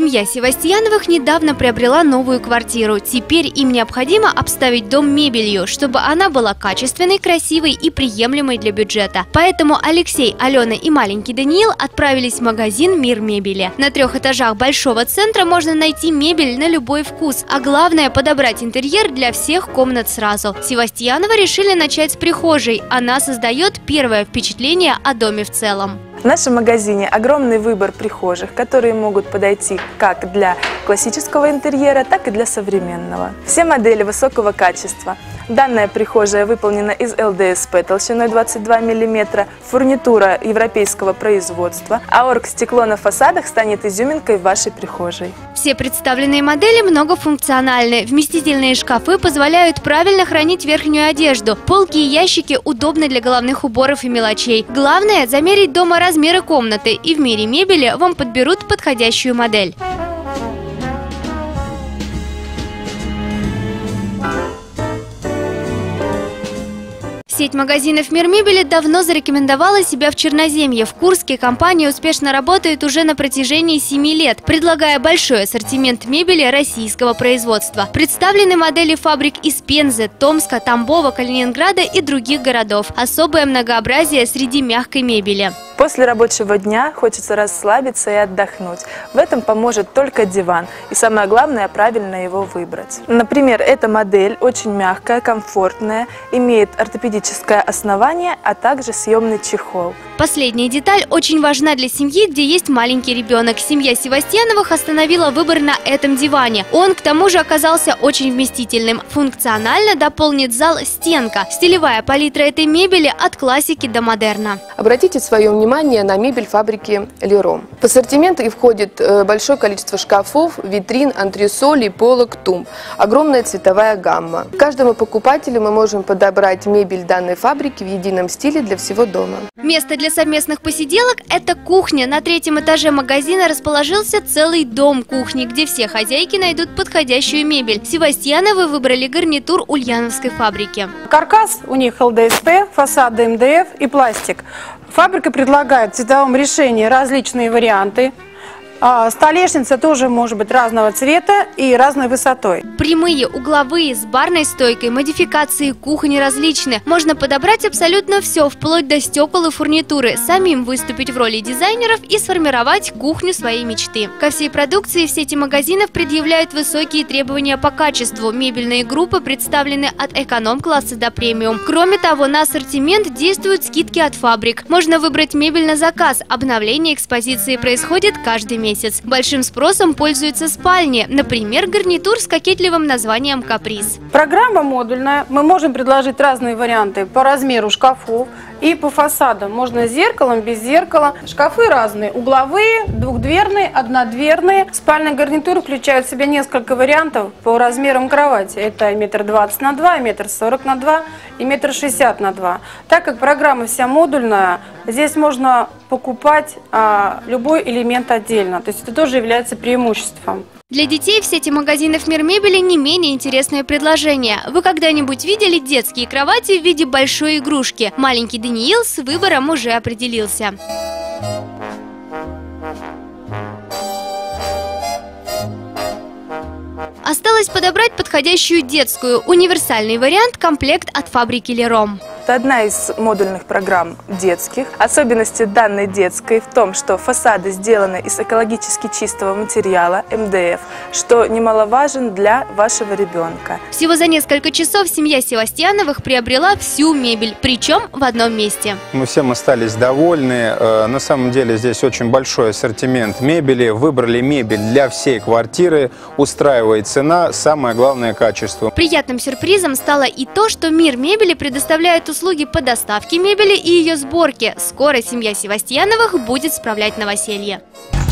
Семья Севастьяновых недавно приобрела новую квартиру. Теперь им необходимо обставить дом мебелью, чтобы она была качественной, красивой и приемлемой для бюджета. Поэтому Алексей, Алена и маленький Даниил отправились в магазин «Мир мебели». На 3 этажах большого центра можно найти мебель на любой вкус, а главное – подобрать интерьер для всех комнат сразу. Севастьяновы решили начать с прихожей. Она создает первое впечатление о доме в целом. В нашем магазине огромный выбор прихожих, которые могут подойти как для классического интерьера, так и для современного. Все модели высокого качества. Данная прихожая выполнена из ЛДСП толщиной 22 мм, фурнитура европейского производства, а оргстекло на фасадах станет изюминкой в вашей прихожей. Все представленные модели многофункциональны. Вместительные шкафы позволяют правильно хранить верхнюю одежду. Полки и ящики удобны для головных уборов и мелочей. Главное – замерить дома размеры комнаты, и в «Мире мебели» вам подберут подходящую модель. Сеть магазинов «Мир мебели» давно зарекомендовала себя в Черноземье. В Курске компания успешно работает уже на протяжении 7 лет, предлагая большой ассортимент мебели российского производства. Представлены модели фабрик из Пензы, Томска, Тамбова, Калининграда и других городов. Особое многообразие среди мягкой мебели. После рабочего дня хочется расслабиться и отдохнуть. В этом поможет только диван. И самое главное – правильно его выбрать. Например, эта модель очень мягкая, комфортная, имеет ортопедическое основание, а также съемный чехол. Последняя деталь очень важна для семьи, где есть маленький ребенок. Семья Севастьяновых остановила выбор на этом диване. Он, к тому же, оказался очень вместительным. Функционально дополнит зал стенка. Стилевая палитра этой мебели от классики до модерна. Обратите свое внимание на мебель фабрики Лером. В ассортимент и входит большое количество шкафов, витрин, антресолей, полок, тумб. Огромная цветовая гамма. Каждому покупателю мы можем подобрать мебель данной фабрики в едином стиле для всего дома. Место для совместных посиделок – это кухня. На 3-м этаже магазина расположился целый дом кухни, где все хозяйки найдут подходящую мебель. Севастьяновы выбрали гарнитур ульяновской фабрики. Каркас у них ЛДСП, фасады МДФ и пластик. Фабрика предлагает в цветовом решении различные варианты. Столешница тоже может быть разного цвета и разной высотой. Прямые, угловые, с барной стойкой, модификации кухни различны. Можно подобрать абсолютно все, вплоть до стекол и фурнитуры, самим выступить в роли дизайнеров и сформировать кухню своей мечты. Ко всей продукции в сети магазинов предъявляют высокие требования по качеству. Мебельные группы представлены от эконом-класса до премиум. Кроме того, на ассортимент действуют скидки от фабрик. Можно выбрать мебель на заказ. Обновление экспозиции происходит каждый месяц. Большим спросом пользуются спальни, например, гарнитур с кокетливым названием «Каприз». Программа модульная. Мы можем предложить разные варианты по размеру шкафов и по фасадам. Можно с зеркалом, без зеркала. Шкафы разные. Угловые, двухдверные, однодверные. Спальный гарнитур включает в себя несколько вариантов по размерам кровати. Это 1,20 на 2, 1,40 на 2 и 1,60 на 2. Так как программа вся модульная, здесь можно покупать любой элемент отдельно. То есть это тоже является преимуществом. Для детей в сети магазинов «Мир мебели» не менее интересное предложение. Вы когда-нибудь видели детские кровати в виде большой игрушки? Маленький Даниил с выбором уже определился. Осталось подобрать подходящую детскую. Универсальный вариант – комплект от фабрики Лером. Это одна из модульных программ детских. Особенности данной детской в том, что фасады сделаны из экологически чистого материала МДФ, что немаловажен для вашего ребенка. Всего за несколько часов семья Севастьяновых приобрела всю мебель, причем в одном месте. Мы всем остались довольны. На самом деле здесь очень большой ассортимент мебели. Выбрали мебель для всей квартиры. Устраивает цена, самое главное – качество. Приятным сюрпризом стало и то, что «Мир мебели» предоставляет услуги по доставке мебели и ее сборке. Скоро семья Севастьяновых будет справлять новоселье.